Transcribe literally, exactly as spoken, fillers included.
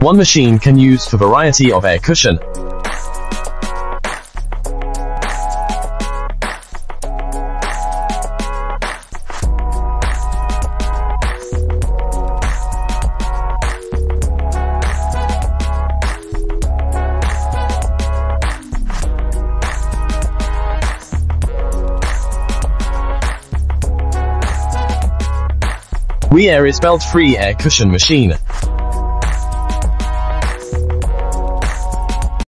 One machine can use for variety of air cushion. WiAIR is belt-free air cushion machine.